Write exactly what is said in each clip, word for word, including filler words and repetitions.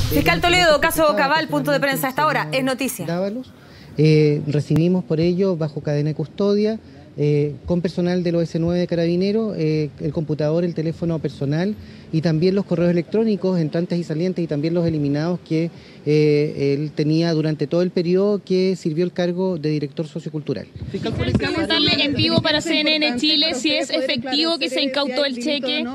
Fiscal Toledo, caso Cabal, punto de prensa hasta ahora, es noticia. Dávalos. Eh, recibimos por ello, bajo cadena de custodia, eh, con personal del O S nueve de Carabineros, eh, el computador, el teléfono personal y también los correos electrónicos, entrantes y salientes, y también los eliminados que eh, él tenía durante todo el periodo que sirvió el cargo de director sociocultural. Fiscal, preguntarle en vivo para C N N Chile si es efectivo que se incautó el cheque.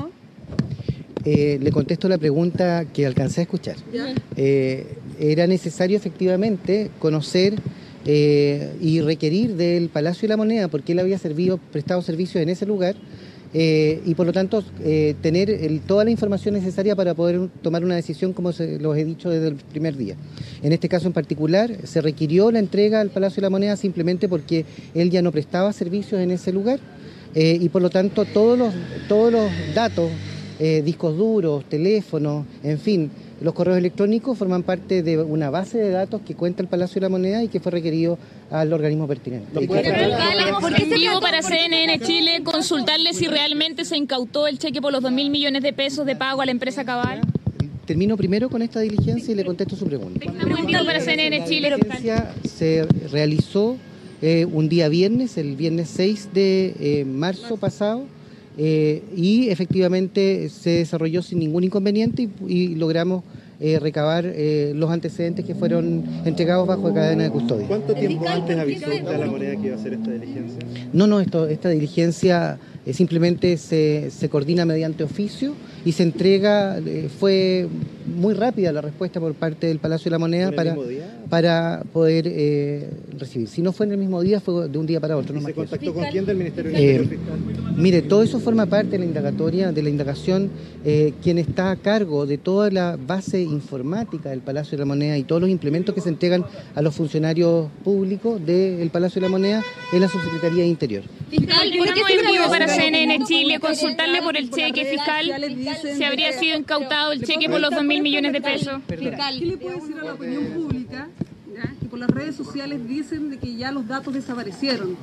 Eh, le contesto la pregunta que alcancé a escuchar. Eh, era necesario efectivamente conocer eh, y requerir del Palacio de la Moneda, porque él había servido, prestado servicios en ese lugar, eh, y por lo tanto eh, tener el, toda la información necesaria para poder tomar una decisión, como se, los he dicho desde el primer día. En este caso en particular se requirió la entrega al Palacio de la Moneda simplemente porque él ya no prestaba servicios en ese lugar, eh, y por lo tanto todos los, todos los datos, Eh, discos duros, teléfonos, en fin, los correos electrónicos forman parte de una base de datos que cuenta el Palacio de la Moneda y que fue requerido al organismo pertinente. ¿Por qué se vivo para C N N Chile consultarle si realmente se incautó el cheque por los dos mil millones de pesos de pago a la empresa Cabal? Termino primero con esta diligencia y le contesto su pregunta. En vivo para C N N Chile. La diligencia se realizó eh, un día viernes, el viernes seis de eh, marzo pasado, Eh, y efectivamente se desarrolló sin ningún inconveniente y, y logramos eh, recabar eh, los antecedentes que fueron entregados bajo cadena de custodia. ¿Cuánto tiempo antes avisó usted a la Moneda que iba a hacer esta diligencia? No, no, esto, esta diligencia eh, simplemente se, se coordina mediante oficio y se entrega, eh, fue muy rápida la respuesta por parte del Palacio de la Moneda para, para poder eh, recibir. Si no fue en el mismo día, fue de un día para otro. ¿Y no se más contactó con quién del Ministerio del eh, Interior, fiscal? Mire, todo eso forma parte de la indagatoria, de la indagación. Eh, quien está a cargo de toda la base informática del Palacio de la Moneda y todos los implementos que se entregan a los funcionarios públicos del Palacio de la Moneda es la Subsecretaría de Interior. Fiscal, ¿por qué se vivo para C N N Chile consultarle por el cheque, fiscal? ¿Se habría sido incautado el cheque por los dos mil millones de pesos? Fiscal, ¿qué le puede decir a la opinión pública, ya, que por las redes sociales dicen de que ya los datos desaparecieron?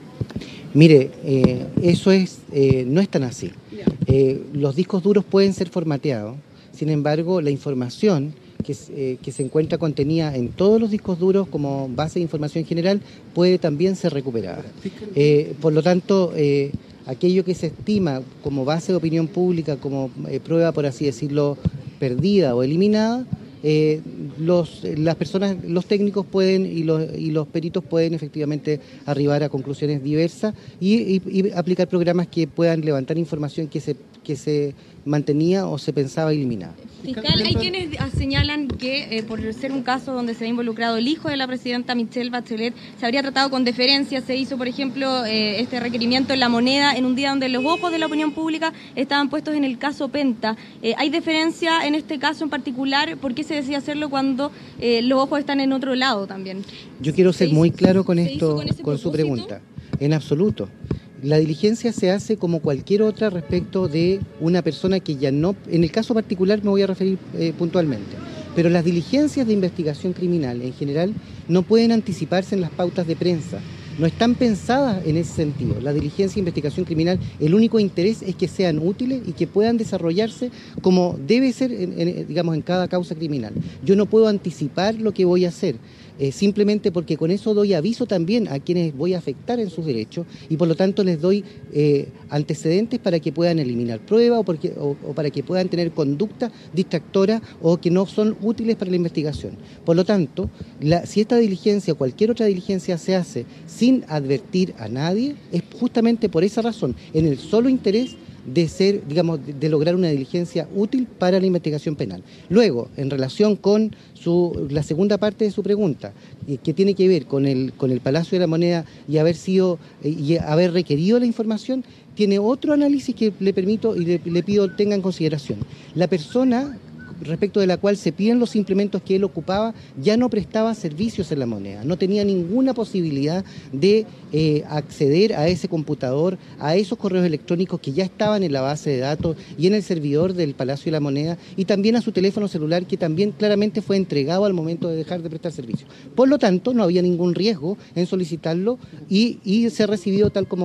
Mire, eh, eso es, eh, no es tan así. Eh, los discos duros pueden ser formateados, sin embargo, la información que, eh, que se encuentra contenida en todos los discos duros como base de información general puede también ser recuperada. Eh, por lo tanto, eh, aquello que se estima como base de opinión pública, como eh, prueba, por así decirlo, perdida o eliminada, Eh, los, las personas, los técnicos pueden y los, y los peritos pueden efectivamente arribar a conclusiones diversas y, y, y aplicar programas que puedan levantar información que se, que se mantenía o se pensaba eliminada. Fiscal, hay quienes señalan que eh, por ser un caso donde se ha involucrado el hijo de la presidenta Michelle Bachelet, se habría tratado con deferencia. Se hizo, por ejemplo, eh, este requerimiento en La Moneda en un día donde los ojos de la opinión pública estaban puestos en el caso Penta. Eh, ¿Hay deferencia en este caso en particular? ¿Por qué se decide hacerlo cuando eh, los ojos están en otro lado también? Yo quiero ser muy claro con esto, con, con su pregunta. En absoluto. La diligencia se hace como cualquier otra respecto de una persona que ya no... En el caso particular me voy a referir eh, puntualmente, pero las diligencias de investigación criminal en general no pueden anticiparse en las pautas de prensa. No están pensadas en ese sentido. La diligencia de investigación criminal, el único interés es que sean útiles y que puedan desarrollarse como debe ser, en, en, digamos, en cada causa criminal. Yo no puedo anticipar lo que voy a hacer, eh, simplemente porque con eso doy aviso también a quienes voy a afectar en sus derechos y por lo tanto les doy eh, antecedentes para que puedan eliminar pruebas o, porque, o, o para que puedan tener conducta distractora o que no son útiles para la investigación. Por lo tanto, la, si esta diligencia o cualquier otra diligencia se hace sin advertir a nadie, es justamente por esa razón, en el solo interés de ser, digamos, de, de lograr una diligencia útil para la investigación penal. Luego, en relación con su, la segunda parte de su pregunta, eh, que tiene que ver con el, con el Palacio de la Moneda y haber sido eh, y haber requerido la información, tiene otro análisis que le permito y le, le pido tenga en consideración. La persona respecto de la cual se piden los implementos que él ocupaba, ya no prestaba servicios en La Moneda, no tenía ninguna posibilidad de eh, acceder a ese computador, a esos correos electrónicos que ya estaban en la base de datos y en el servidor del Palacio de la Moneda, y también a su teléfono celular, que también claramente fue entregado al momento de dejar de prestar servicio. Por lo tanto, no había ningún riesgo en solicitarlo y, y ser recibido tal como fue.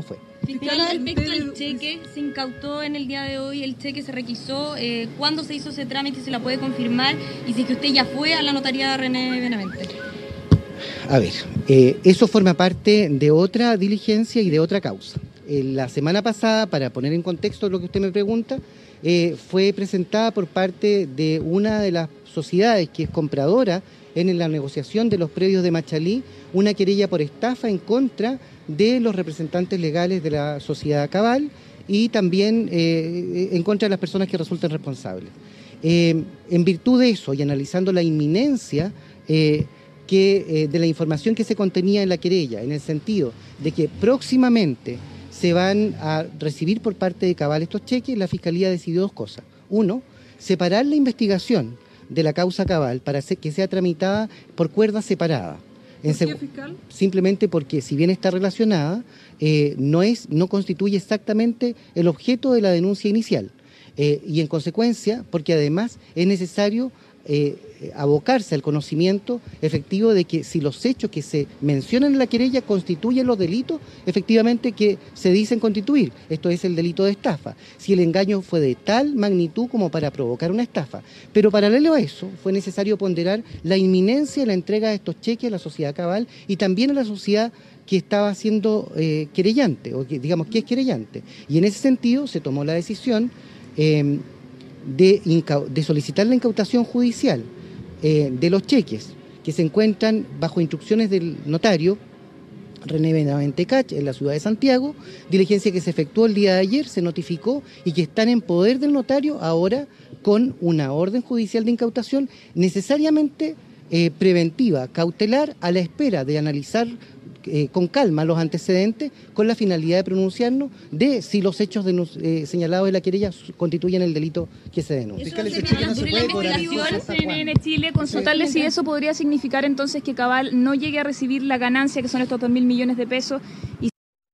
Fiscal, respecto al cheque, se incautó en el día de hoy, el cheque se requisó, eh, ¿cuándo se hizo ese trámite? ¿Se la puede confirmar? Y si es que usted ya fue a la notaría de René Benavente. A ver, eh, eso forma parte de otra diligencia y de otra causa. Eh, la semana pasada, para poner en contexto lo que usted me pregunta, eh, fue presentada por parte de una de las sociedades que es compradora en la negociación de los predios de Machalí, una querella por estafa en contra de los representantes legales de la sociedad Cabal y también eh, en contra de las personas que resulten responsables. Eh, en virtud de eso y analizando la inminencia eh, que, eh, de la información que se contenía en la querella, en el sentido de que próximamente se van a recibir por parte de Cabal estos cheques, la Fiscalía decidió dos cosas. Uno, separar la investigación de la causa Cabal para que sea tramitada por cuerda separada. ¿Por qué, fiscal? Simplemente porque, si bien está relacionada, eh, no, es, no constituye exactamente el objeto de la denuncia inicial. Eh, y en consecuencia, porque además es necesario eh, abocarse al conocimiento efectivo de que si los hechos que se mencionan en la querella constituyen los delitos, efectivamente que se dicen constituir. Esto es el delito de estafa. Si el engaño fue de tal magnitud como para provocar una estafa. Pero paralelo a eso, fue necesario ponderar la inminencia de la entrega de estos cheques a la sociedad Cabal y también a la sociedad que estaba siendo eh, querellante, o que, digamos que es querellante. Y en ese sentido se tomó la decisión eh, de, de solicitar la incautación judicial eh, de los cheques que se encuentran bajo instrucciones del notario René Benavente Cach en la ciudad de Santiago, diligencia que se efectuó el día de ayer, se notificó y que están en poder del notario ahora con una orden judicial de incautación necesariamente eh, preventiva, cautelar, a la espera de analizar Eh, con calma los antecedentes con la finalidad de pronunciarnos de si los hechos eh, señalados de la querella constituyen el delito que se denuncia. Fiscal, ese cheque no se puede cobrar. C N N Chile, consultarle si eso podría significar entonces que Cabal no llegue a recibir la ganancia que son estos dos mil millones de pesos. Y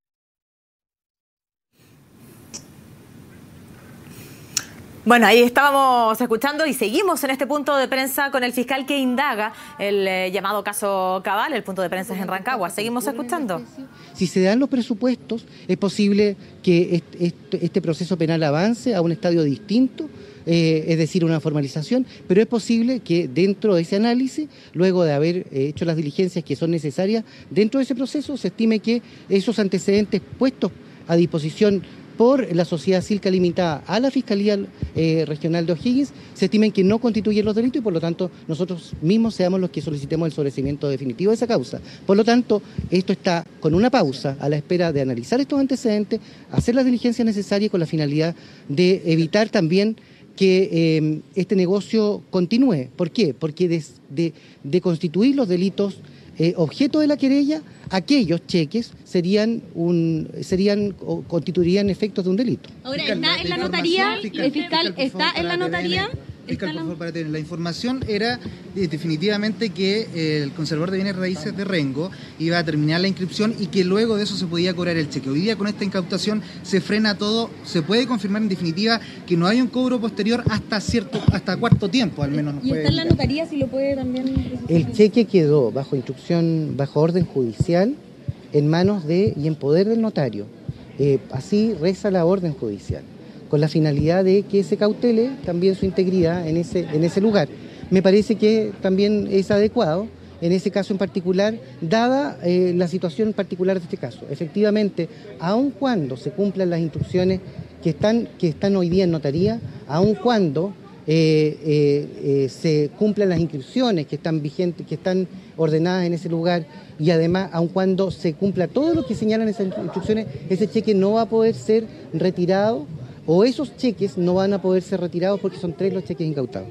Bueno, ahí estábamos escuchando y seguimos en este punto de prensa con el fiscal que indaga el eh, llamado caso Cabal. El punto de prensa es en Rancagua. Seguimos escuchando. Si se dan los presupuestos, es posible que este, este proceso penal avance a un estadio distinto, eh, es decir, una formalización, pero es posible que dentro de ese análisis, luego de haber hecho las diligencias que son necesarias dentro de ese proceso, se estime que esos antecedentes puestos a disposición por la sociedad Silca Limitada a la Fiscalía eh, Regional de O'Higgins, se estimen que no constituyen los delitos y por lo tanto nosotros mismos seamos los que solicitemos el sobreseimiento definitivo de esa causa. Por lo tanto, esto está con una pausa a la espera de analizar estos antecedentes, hacer las diligencias necesarias con la finalidad de evitar también que eh, este negocio continúe. ¿Por qué? Porque de, de, de constituir los delitos eh, objeto de la querella, aquellos cheques serían un serían o constituirían efectos de un delito. Ahora, ¿está en la notaría? ¿El fiscal está en la notaría? Fiscal, por favor, para tener la información era eh, definitivamente que eh, el conservador de bienes raíces de Rengo iba a terminar la inscripción y que luego de eso se podía cobrar el cheque. Hoy día con esta incautación se frena todo, se puede confirmar en definitiva que no hay un cobro posterior hasta cierto hasta cuarto tiempo al menos. Nos ¿Y puede está en la indicar. notaría si lo puede también? El cheque quedó bajo instrucción, bajo orden judicial, en manos de y en poder del notario. Eh, así reza la orden judicial, con la finalidad de que se cautele también su integridad en ese, en ese lugar. Me parece que también es adecuado, en ese caso en particular, dada eh, la situación particular de este caso. Efectivamente, aun cuando se cumplan las instrucciones que están, que están hoy día en notaría, aun cuando eh, eh, eh, se cumplan las inscripciones que están vigentes, que están ordenadas en ese lugar, y además, aun cuando se cumpla todo lo que señalan esas instrucciones, ese cheque no va a poder ser retirado, o esos cheques no van a poder ser retirados porque son tres los cheques incautados.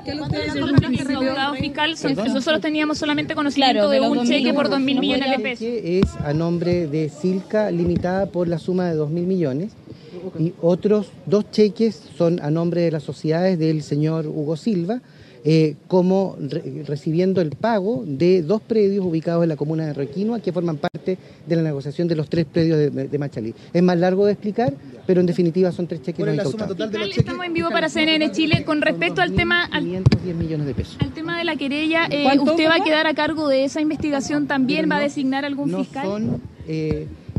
Fiscal, nosotros teníamos solamente conocimiento de un cheque por dos mil millones de pesos. El cheque es a nombre de Silca Limitada por la suma de dos mil millones y otros dos cheques son a nombre de las sociedades del señor Hugo Silva, eh, como re recibiendo el pago de dos predios ubicados en la comuna de Requinoa que forman parte de la negociación de los tres predios de, de, de Machalí. Es más largo de explicar, pero en definitiva son tres cheques no incautados. Estamos en vivo para C N N Chile. Con respecto al tema al, quinientos diez millones de pesos. Al tema de la querella, eh, ¿usted va a quedar a cargo de esa investigación también? ¿Va a designar algún no fiscal? Son, eh,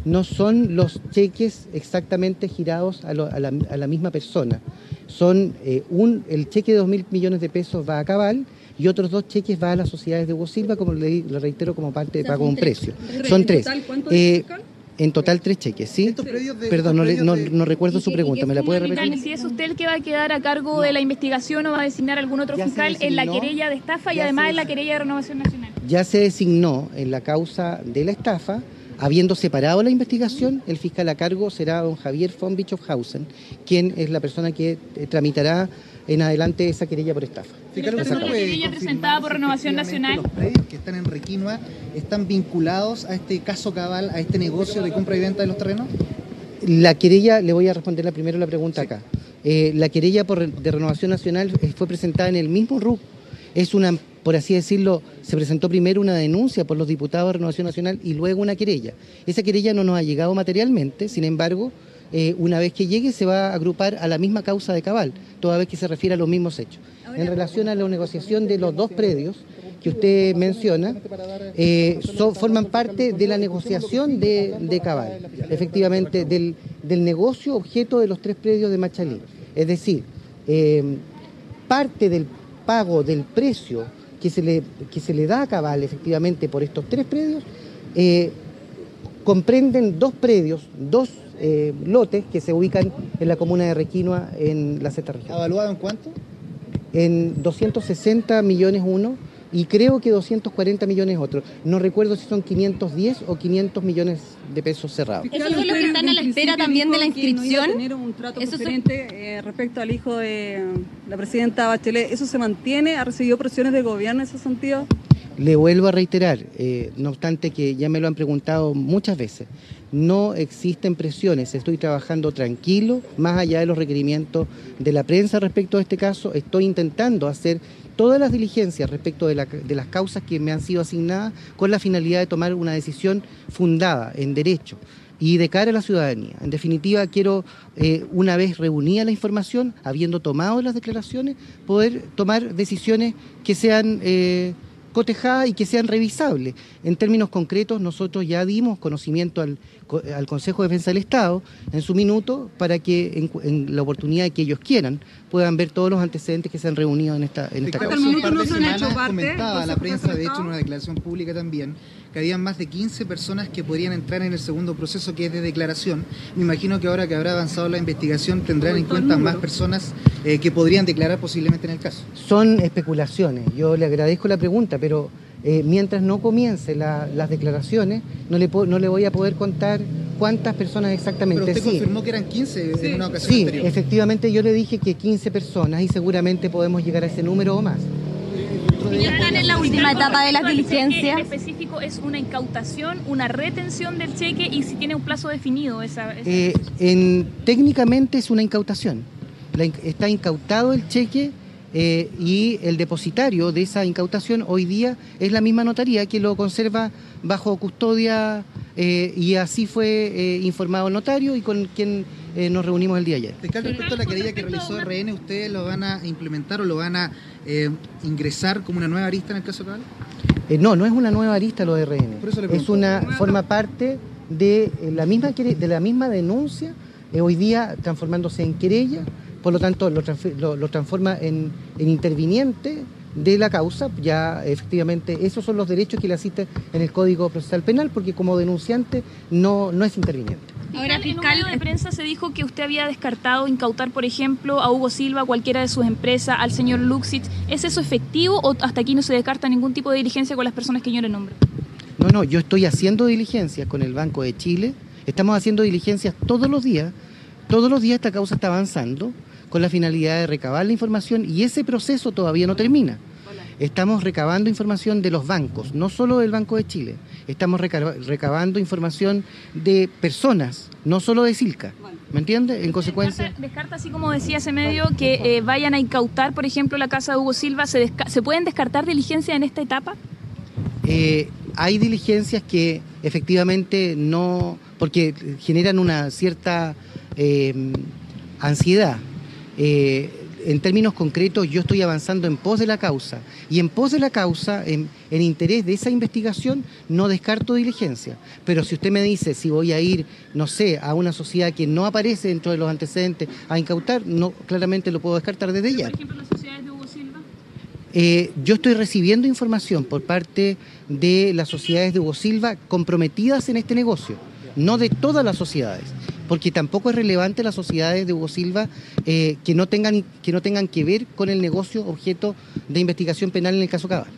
no son los cheques exactamente girados a, lo, a, la, a la misma persona. Son eh, un, el cheque de dos mil millones de pesos va a Cabal y otros dos cheques va a las sociedades de Hugo Silva, como le, le reitero, como parte de pago de un precio. Son tres. ¿En total cuánto Eh, fiscal? En total tres cheques, ¿sí? Estos predios de- Perdón, no, le- estos no, predios de- no recuerdo su Y que- pregunta, y que ¿me la puede fue repetir? Si es usted el que va a quedar a cargo de la investigación o va a designar algún otro Ya se fiscal en la designó. querella de estafa y Ya además se en la designó. querella de Renovación Nacional. Ya se designó en la causa de la estafa, habiendo separado la investigación, el fiscal a cargo será don Javier von Bischofhausen, quien es la persona que eh, tramitará en adelante esa querella por estafa. Fiscal, Esta ¿usted es una puede querella confirmar presentada por si Renovación efectivamente Nacional? Los predios que están en Requinoa están vinculados a este caso Cabal, a este negocio de compra y venta de los terrenos. La querella, le voy a responder la primero la pregunta acá. Eh, la querella por, de Renovación Nacional eh, fue presentada en el mismo R U C. Es una, por así decirlo, se presentó primero una denuncia por los diputados de Renovación Nacional y luego una querella. Esa querella no nos ha llegado materialmente, sin embargo, eh, una vez que llegue se va a agrupar a la misma causa de Cabal, toda vez que se refiere a los mismos hechos. En relación a la negociación de los dos predios que usted menciona, eh, so- forman parte de la negociación de, de Cabal, efectivamente, del, del negocio objeto de los tres predios de Machalí. Es decir, eh, parte del pago del precio que se le, que se le da a Cabal, efectivamente, por estos tres predios, eh, comprenden dos predios, dos eh, lotes que se ubican en la comuna de Requinoa, en la sexta región. ¿Evaluado en cuánto? En doscientos sesenta millones uno y creo que doscientos cuarenta millones otro. No recuerdo si son quinientos diez o quinientos millones de pesos cerrados. ¿Esos son los que están a la espera también de la inscripción? Que no iba a tener un trato Esos son- preferente eh, respecto al hijo de la presidenta Bachelet. ¿Eso se mantiene? ¿Ha recibido presiones del gobierno en ese sentido? Le vuelvo a reiterar, eh, no obstante que ya me lo han preguntado muchas veces, no existen presiones, estoy trabajando tranquilo, más allá de los requerimientos de la prensa respecto a este caso, estoy intentando hacer todas las diligencias respecto de, la- de las causas que me han sido asignadas con la finalidad de tomar una decisión fundada en derecho y de cara a la ciudadanía. En definitiva, quiero, eh, una vez reunida la información, habiendo tomado las declaraciones, poder tomar decisiones que sean eh, cotejadas y que sean revisables. En términos concretos, nosotros ya dimos conocimiento al, co- al Consejo de Defensa del Estado en su minuto para que en, cu- en la oportunidad de que ellos quieran puedan ver todos los antecedentes que se han reunido en esta, en esta Fiscal, Hasta el causa. hace un momento par no de se han hecho semanas parte, comentaba ¿no la se prensa, de hecho, en presentado? una declaración pública también, que habían más de quince personas que podrían entrar en el segundo proceso, que es de declaración. Me imagino que ahora que habrá avanzado la investigación tendrán en Aumentó el cuenta más número. personas eh, que podrían declarar posiblemente en el caso. Son especulaciones. Yo le agradezco la pregunta, pero eh, mientras no comience la- las declaraciones, no le, po- no le voy a poder contar cuántas personas exactamente. Pero usted Sí. confirmó que eran quince Sí. en una ocasión Sí, anterior. efectivamente yo le dije que quince personas y seguramente podemos llegar a ese número o más. Ya están en la última etapa de las ¿El cheque en diligencias. específico es una incautación, una retención del cheque y si tiene un plazo definido esa... esa- Eh, en, técnicamente es una incautación. La in- está incautado el cheque eh, y el depositario de esa incautación hoy día es la misma notaría que lo conserva bajo custodia eh, y así fue eh, informado el notario y con quien eh, nos reunimos el día de ayer. Fiscal, respecto a la querella que realizó R N, ¿ustedes lo van a implementar o lo van a eh, ingresar como una nueva arista en el caso Cabal? Eh, no, no es una nueva arista lo de R N. Por eso le Es pregunto. una, forma parte de eh, la misma quere- de la misma denuncia, eh, hoy día transformándose en querella, por lo tanto lo, transfi- lo- lo transforma en, en interviniente de la causa. Ya efectivamente esos son los derechos que le asisten en el Código Procesal Penal, porque como denunciante no, no es interviniente. Ahora, Fiscal, en un fiscal, medio de prensa se dijo que usted había descartado incautar, por ejemplo, a Hugo Silva, a cualquiera de sus empresas, al señor Luxich. ¿Es eso efectivo o hasta aquí no se descarta ningún tipo de diligencia con las personas que yo le nombro? No, no, yo estoy haciendo diligencias con el Banco de Chile, estamos haciendo diligencias todos los días, todos los días esta causa está avanzando con la finalidad de recabar la información y ese proceso todavía no termina. Estamos recabando información de los bancos, no solo del Banco de Chile, estamos reca- recabando información de personas, no solo de Silca, ¿me entiende? En consecuencia... Descarta, descarta, así como decía ese medio, que eh, vayan a incautar, por ejemplo, la casa de Hugo Silva. ¿Se, desca- ¿se pueden descartar diligencias en esta etapa? Eh, hay diligencias que efectivamente no, porque generan una cierta eh, ansiedad. Eh, en términos concretos, yo estoy avanzando en pos de la causa. Y en pos de la causa, en, en interés de esa investigación, no descarto diligencia. Pero si usted me dice si voy a ir, no sé, a una sociedad que no aparece dentro de los antecedentes a incautar, no, claramente lo puedo descartar desde ya. Por ejemplo, las sociedades de Hugo Silva. Eh, yo estoy recibiendo información por parte de las sociedades de Hugo Silva comprometidas en este negocio, no de todas las sociedades, porque tampoco es relevante las sociedades de Hugo Silva eh, que no tengan que no tengan que ver con el negocio objeto de investigación penal en el caso Cabal.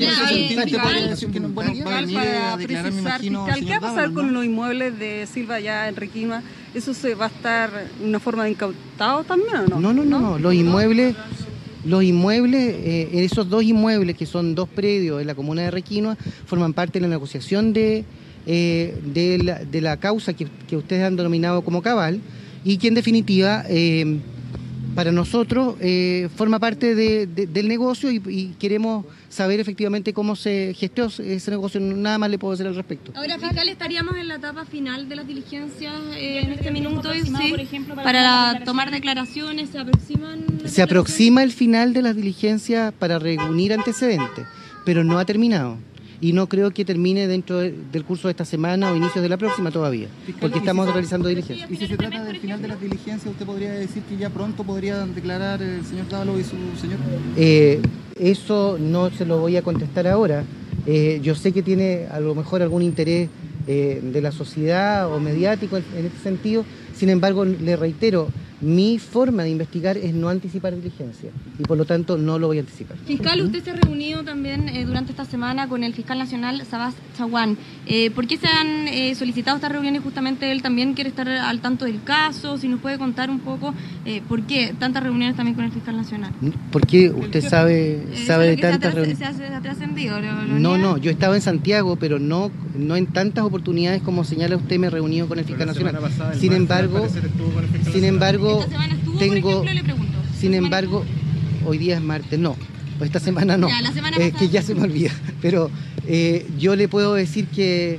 ¿Qué va a pasar con los inmuebles de Silva allá en Requima? ¿Eso se va a estar en una forma de incautado también o no? No, no, no, no. Los inmuebles, los inmuebles, eh, esos dos inmuebles que son dos predios en la comuna de Requinoa forman parte de la negociación de Eh, de, la, de la causa que, que ustedes han denominado como Cabal y que en definitiva eh, para nosotros eh, forma parte de, de, del negocio y, y queremos saber efectivamente cómo se gestió ese negocio. Nada más le puedo decir al respecto. Ahora, fiscal, estaríamos en la etapa final de las diligencias eh, en este minuto, sí, por ejemplo, para, para declaraciones. tomar declaraciones, se aproximan... Se aproxima el final de las diligencias para reunir antecedentes, pero no ha terminado. Y no creo que termine dentro de, del curso de esta semana o inicios de la próxima todavía, porque estamos realizando diligencias. Y si se trata del final de las diligencias, ¿usted podría decir que ya pronto podría declarar el señor Dávalo y su señor? Eh, eso no se lo voy a contestar ahora. Eh, yo sé que tiene a lo mejor algún interés eh, de la sociedad o mediático en, en este sentido, sin embargo, le reitero, mi forma de investigar es no anticipar diligencia y por lo tanto no lo voy a anticipar. Fiscal, usted se ha reunido también eh, durante esta semana con el fiscal nacional Sabás Chaguán. Eh, ¿Por qué se han eh, solicitado estas reuniones? Justamente él también quiere estar al tanto del caso. Si nos puede contar un poco eh, por qué tantas reuniones también con el fiscal nacional. ¿Por qué usted sabe, Eh, sabe de que se ha tantas tras- reuniones? Se ha, se ha trascendido. ¿lo- lo No, niega? no, yo estaba en Santiago, pero no, no en tantas oportunidades como señala usted me he reunido con el fiscal nacional. Sin embargo, sin embargo, Esta semana estuvo, tengo, por ejemplo, le pregunto. sin ¿Esta semana embargo, hoy día es martes, no, pues esta semana no, Ya, la semana eh, pasada. que ya se me olvida, pero eh, yo le puedo decir que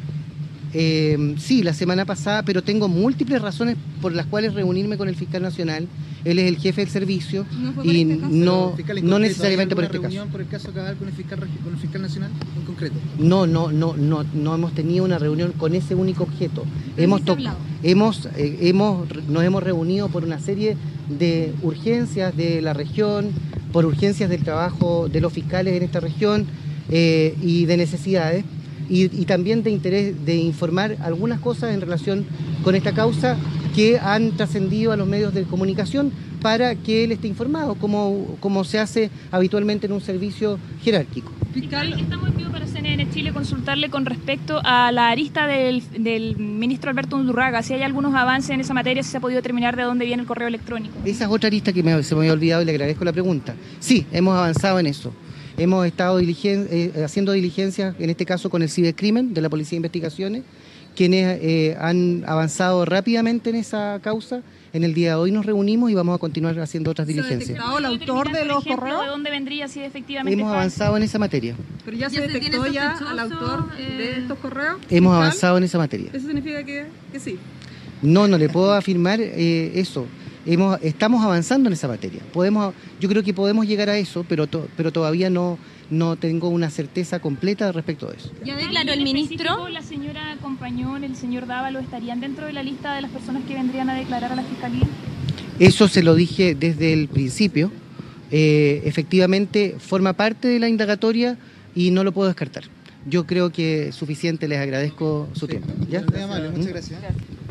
eh, sí, la semana pasada, pero tengo múltiples razones por las cuales reunirme con el fiscal nacional. Él es el jefe del servicio ¿No fue por y este caso? no, Fiscal, en no concreto, necesariamente ¿hay por alguna este caso. reunión por el caso Cabal con el fiscal regi- con el fiscal nacional en concreto? No, no, no, no, no hemos tenido una reunión con ese único objeto. Pero Hemos, sí se ha to- hablado. hemos, eh, hemos, nos hemos reunido por una serie de urgencias de la región, por urgencias del trabajo de los fiscales en esta región eh, y de necesidades y, y también de interés de informar algunas cosas en relación con esta causa que han trascendido a los medios de comunicación para que él esté informado, como, como se hace habitualmente en un servicio jerárquico. Fiscal, estamos en vivo para C N N Chile consultarle con respecto a la arista del, del ministro Alberto Undurraga, si hay algunos avances en esa materia, si se ha podido determinar de dónde viene el correo electrónico. Esa es otra arista que me- se me había olvidado y le agradezco la pregunta. Sí, hemos avanzado en eso. Hemos estado diligen- eh, haciendo diligencias, en este caso con el cibercrimen de la Policía de Investigaciones, quienes eh, han avanzado rápidamente en esa causa. En el día de hoy nos reunimos y vamos a continuar haciendo otras ¿Se ha diligencias. detectado el autor de Por los ejemplo, correos? ¿de dónde vendría si efectivamente Hemos está- avanzado en esa materia. Pero ya, ¿Ya se se detectó tiene ya sospechoso, al autor eh? de estos correos. Hemos fiscal? avanzado en esa materia. Eso significa que, que sí. No, no le puedo afirmar eh, eso. Hemos, estamos avanzando en esa materia. Podemos, yo creo que podemos llegar a eso, pero, to- pero todavía no, no tengo una certeza completa respecto de eso. Ya declaró el En ministro. específico, la señora Compañón, el señor Dávalo, ¿estarían dentro de la lista de las personas que vendrían a declarar a la Fiscalía? Eso se lo dije desde el principio. Eh, efectivamente, forma parte de la indagatoria y no lo puedo descartar. Yo creo que es suficiente, les agradezco su tiempo. ¿Ya? Muy amable, muchas ¿Mm? gracias.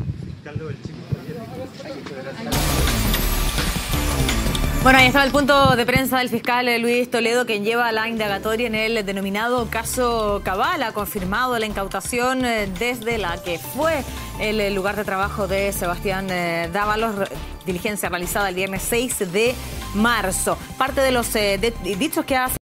Bueno, ahí estaba el punto de prensa del fiscal Luis Toledo, quien lleva la indagatoria en el denominado caso Cabal. Ha confirmado la incautación eh, desde la que fue el lugar de trabajo de Sebastián eh, Dávalos, re- diligencia realizada el viernes seis de marzo. Parte de los eh, de- dichos que ha